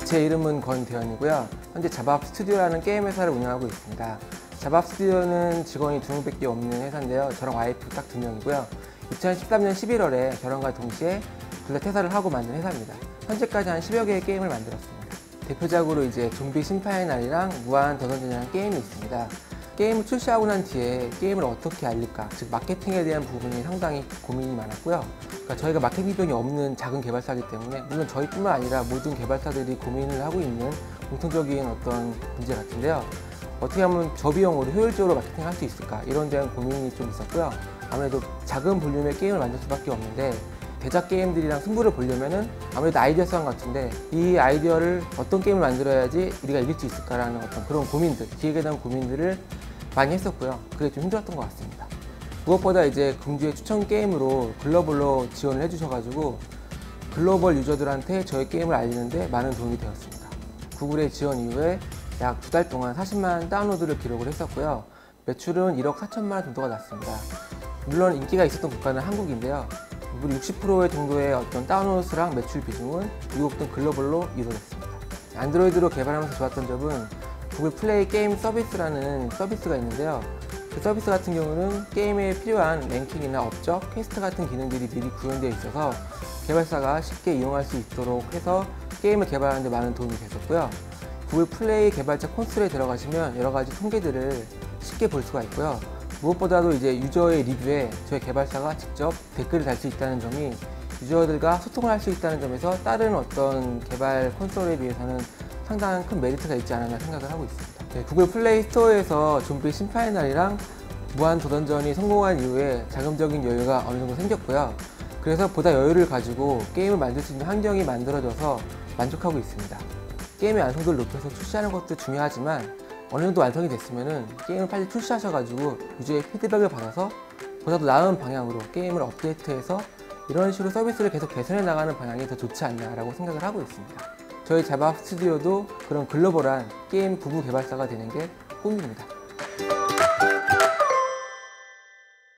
제 이름은 권대현이고요. 현재 자밥 스튜디오라는 게임 회사를 운영하고 있습니다. 자밥 스튜디오는 직원이 2명밖에 없는 회사인데요. 저랑 와이프 딱 2명이고요. 2013년 11월에 결혼과 동시에 둘 다 퇴사를 하고 만든 회사입니다. 현재까지 한 10여 개의 게임을 만들었습니다. 대표작으로 이제 좀비 심판의 날이랑 무한 더던전이라는 게임이 있습니다. 게임을 출시하고 난 뒤에 게임을 어떻게 알릴까, 즉 마케팅에 대한 부분이 상당히 고민이 많았고요. 그러니까 저희가 마케팅 비용이 없는 작은 개발사이기 때문에, 물론 저희뿐만 아니라 모든 개발사들이 고민을 하고 있는 공통적인 어떤 문제 같은데요. 어떻게 하면 저비용으로 효율적으로 마케팅을 할 수 있을까, 이런 데한 고민이 좀 있었고요. 아무래도 작은 볼륨의 게임을 만들 수밖에 없는데, 대작 게임들이랑 승부를 보려면은 아무래도 아이디어 싸움 같은데, 이 아이디어를 어떤 게임을 만들어야지 우리가 이길 수 있을까라는 어떤 그런 고민들, 기획에 대한 고민들을 많이 했었고요. 그게 좀 힘들었던 것 같습니다. 무엇보다 이제 금주의 추천 게임으로 글로벌로 지원을 해주셔가지고 글로벌 유저들한테 저희 게임을 알리는데 많은 도움이 되었습니다. 구글의 지원 이후에 약 2달 동안 40만 다운로드를 기록을 했었고요. 매출은 1억 4천만 원 정도가 났습니다. 물론 인기가 있었던 국가는 한국인데요. 무려 60% 정도의 어떤 다운로드 수랑 매출 비중은 미국 등 글로벌로 이루어졌습니다. 안드로이드로 개발하면서 좋았던 점은 구글 플레이 게임 서비스라는 서비스가 있는데요. 그 서비스 같은 경우는 게임에 필요한 랭킹이나 업적, 퀘스트 같은 기능들이 미리 구현되어 있어서 개발사가 쉽게 이용할 수 있도록 해서 게임을 개발하는 데 많은 도움이 됐었고요. 구글 플레이 개발자 콘솔에 들어가시면 여러 가지 통계들을 쉽게 볼 수가 있고요. 무엇보다도 이제 유저의 리뷰에 저희 개발사가 직접 댓글을 달 수 있다는 점이 유저들과 소통을 할 수 있다는 점에서 다른 어떤 개발 콘솔에 비해서는 상당한 큰 메리트가 있지 않았나 생각을 하고 있습니다. 네, 구글 플레이 스토어에서 좀비 심판의 날이랑 무한 도전전이 성공한 이후에 자금적인 여유가 어느 정도 생겼고요. 그래서 보다 여유를 가지고 게임을 만들 수 있는 환경이 만들어져서 만족하고 있습니다. 게임의 완성도를 높여서 출시하는 것도 중요하지만 어느 정도 완성이 됐으면은 게임을 빨리 출시하셔가지고 유저의 피드백을 받아서 보다 더 나은 방향으로 게임을 업데이트해서 이런 식으로 서비스를 계속 개선해 나가는 방향이 더 좋지 않나라고 생각을 하고 있습니다. 저희 자밥 스튜디오도 그런 글로벌한 게임 부부 개발사가 되는 게 꿈입니다.